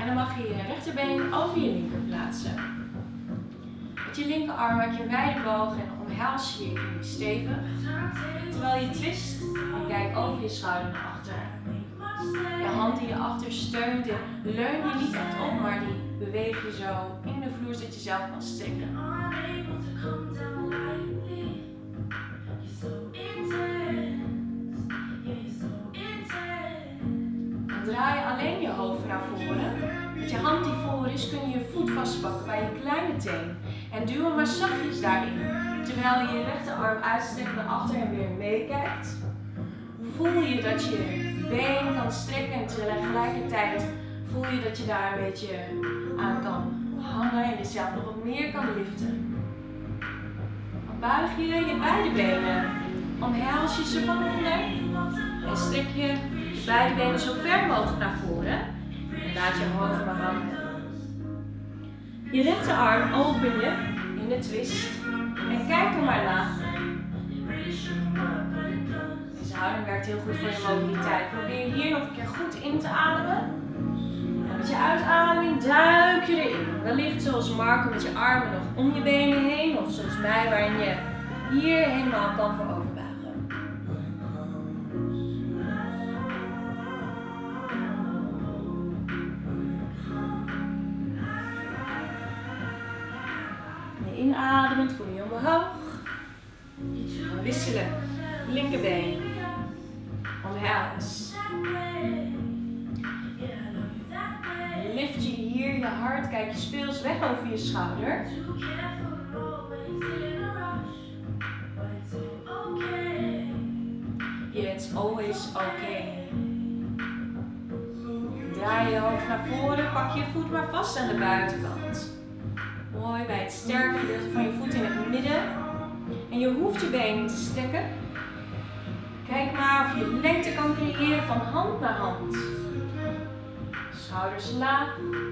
En dan mag je je rechterbeen over je linker plaatsen. Met je linkerarm maak je een wijde boog en omhels je je knie stevig. Terwijl je twist en kijk over je schouder naar achter. Je hand die je achter steunt en leun je niet echt op, maar die beweeg je zo in de vloer zodat je zelf kan strekken. Dan draai je alleen je hoofd naar voren. Met je hand die voor is kun je je voet vastpakken bij je kleine teen. En duw hem maar zachtjes daarin. Terwijl je je rechterarm uitstrekt naar achter en weer meekijkt. Voel je dat je been kan strekken en tegelijkertijd voel je dat je daar een beetje aan kan hangen en jezelf nog wat meer kan liften. Dan buig je je beide benen. Omhels je ze van onder en strek je beide benen zo ver mogelijk naar voren. En laat je hoofd maar hangen. Je rechterarm open je in de twist en kijk er maar naar. Deze houding werkt heel goed voor je mobiliteit. Probeer hier nog een keer goed in te ademen. En met je uitademing duik je erin. Wellicht zoals Marco met je armen nog om je benen heen. Of zoals mij waarin je hier helemaal kan voor overbuigen. Inademend kom je omhoog. Wisselen. Linkerbeen. Omhels. Lift je hier je hart. Kijk je speels weg over je schouder. It's always okay. Draai je hoofd naar voren. Pak je voet maar vast aan de buitenkant. Mooi bij het sterke gedeelte van je voet in het midden. En je hoeft je benen niet te strekken. Kijk maar of je lengte kan creëren van hand naar hand. Schouders laag.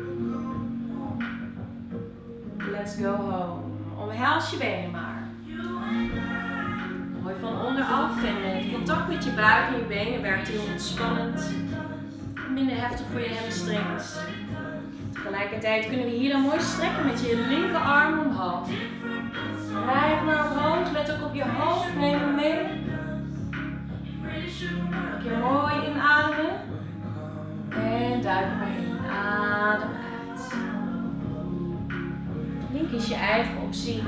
Let's go home. Omhels je benen maar. Mooi van onderaf en het contact met je buik en je benen werkt heel ontspannend. Minder heftig voor je hamstrings. Tegelijkertijd kunnen we hier dan mooi strekken met je linkerarm omhoog. Rijd maar omhoog, let ook op je hoofd, neem hem mee. Een keer mooi inademen. En duik maar in, adem uit. Link is je eigen optie.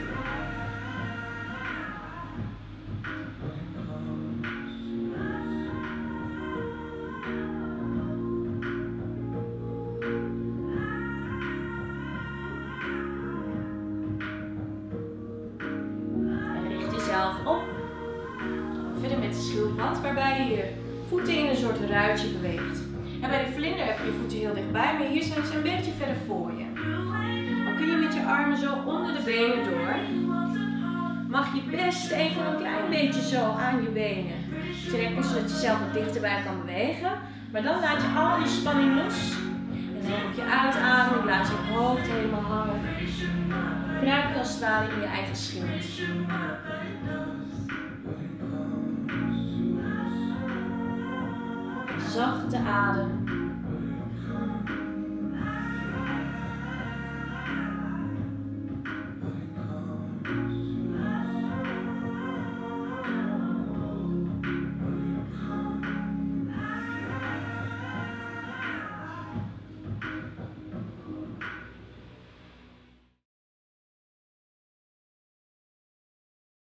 Op. Verder met de schildpad, waarbij je je voeten in een soort ruitje beweegt. En bij de vlinder heb je je voeten heel dichtbij, maar hier zijn ze een beetje verder voor je. Dan kun je met je armen zo onder de benen door. Mag je best even een klein beetje zo aan je benen trekken, zodat je zelf wat dichterbij kan bewegen. Maar dan laat je al die spanning los. En dan op je uitademing laat je hoofd helemaal hangen. Kruip je als het ware in je eigen schild. Zachte adem.